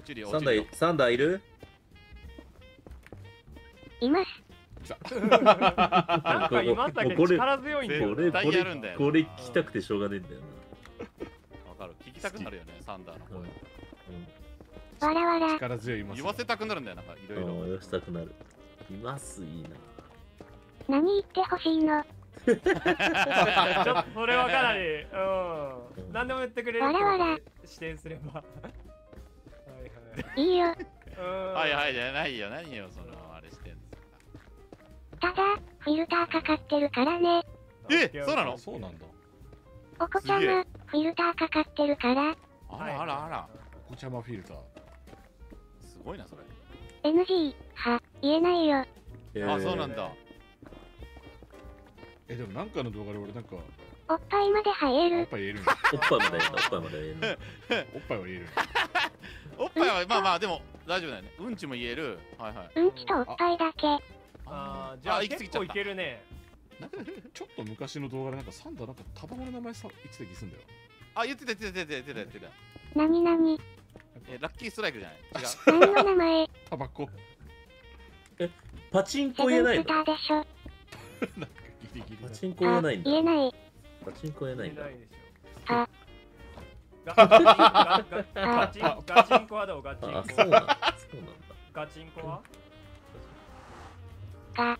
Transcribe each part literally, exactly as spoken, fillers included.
落ちるよ、 サン落ちるよ。 ダーサンダーいる？ います。 なんか今だけ力強いんだよな。 これこれ絶対やるんだよなこれ聞きたくてしょうがねえんだよわかる。聞きたくなるよね、サンダーのな。 声。 わらわら。 力強います。 言わせたくなるんだよ、なんかいろいろ。 うん。言わせたくなる。いますいいな。 何言ってほしいの？ ちょっとそれはかなり、うん。何でも言ってくれるってことで指定すれば。はいはい。 いいよ。 はいはいじゃないよ、何よ、そのあれしてんの。 ただ、フィルターかかってるからね。 え、そうなの？ そうなんだ。 お子ちゃま、フィルターかかってるから。 あらあらあら。 お子ちゃまフィルター。 すごいな、それ。 エヌジー、は、言えないよ。 あ、そうなんだ。 え、でもなんかの動画で俺なんか、 おっぱいまで生えおっる。 ぱい言えるんだ。 おっぱいまで言える。おっぱいまで言える。 おっぱいは言える。 おっぱいはまあまあでも大丈夫だよね。うんちも言える。はいはい。 うんちとおっぱいだけ。 あー、じゃあ行き過ぎちゃった結構いけるね。 なんかちょっと昔の動画でなんかサンダーなんかタバコの名前さ言ってた気すんだよ。 あ、言ってた言ってた言ってた言ってた言ってた。 なになに？ え、ラッキーストライクじゃない？違う。 何の名前？ タバコ。 パチンセブンコ言えないの？ スターでしょ。 なんかギリギリパチンコ言えあ、 ないんだ。 言えない。 パチンコ言えないんだ。 ないでしょ。 あ、 ガガガチンガチンコはどう？ガチンあ、 コ。 そうなんだ。そうなんだ。 ガチンコは？ が、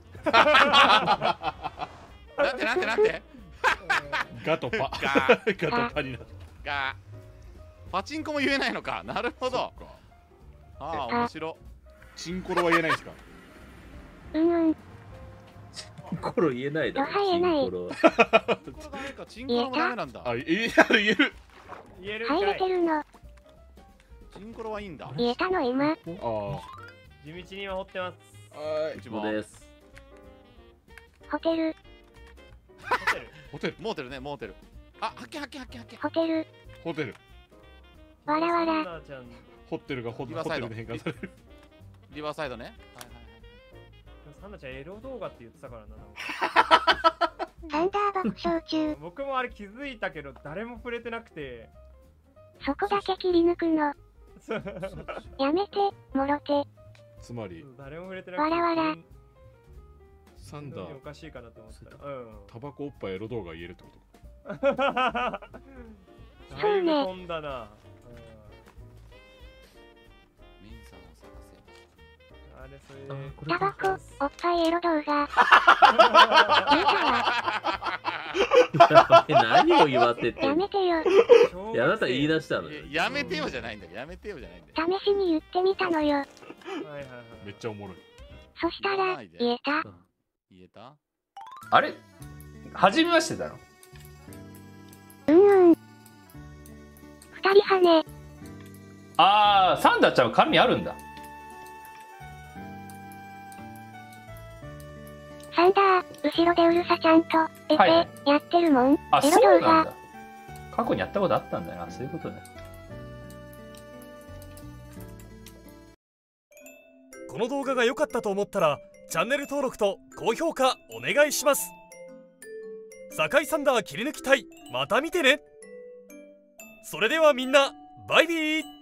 なんてなんてなんてガとパ。 ガガとパになった。 がパチンコも言えないのか。なるほど。 そっか。 ああ、面白。 チンコロは言えないですか？ うんうん。 チンコロ言えないだろ。 どは言えないチンコロは。 チンコロダメか。チンコロもダメなんだ。 あ、言える言える。 言えるんか入れてい。 るの。 チンコロはいいんだ。 言えたの今。 ああ。 地道には掘ってます。 はうちもそうです。 ホテル、 ホテル。 ホテル。 モーテルね、モーテル。あ、はっけはっけはっけはっけ。 ホテル、 ホテル。 わらわサンら。 ダーちゃん。 ホテルがホホリバーサイドテルで変換される。 リバーサイドね。はいはいサンダーちゃんエロ動画って言ってたからな。なんかサンダー爆笑中。 僕もあれ気づいたけど誰も触れてなくて。 そこだけ切り抜くの。 そうやめて、もろて。 つまり誰も触れてなくて。 わらわらサンダーおかしいかなと思ったら。うん。 タバコおっぱいエロ動画言えるってことか。 だいぶ飛んだな。 メインさんを探あれそれあで。 これタバコ、おっぱいエロ動画。 何を言わせてんの？ やめてよ。 いや、あなた言い出したのせ。 よ。 やめてよじゃないんだよ。やめてよじゃないんだよ。 試しに言ってみたのよ。 はいはいはい。 めっちゃおもろい。 そしたら、言えた。 言えた？ あれ初めましてだろ。 うんうん。二人羽ね。 あー、サンダーちゃんは髪あるんだ。 サンダー、後ろでうるさちゃんと、エはいはいペ、やってるもん。 あ、 エロ動そうなん画。 だ。過去にやったことあったんだな。そういうことね。 この動画が良かったと思ったらチャンネル登録と高評価お願いします。堺サンダー切り抜き隊また見てね。それではみんなバイビー。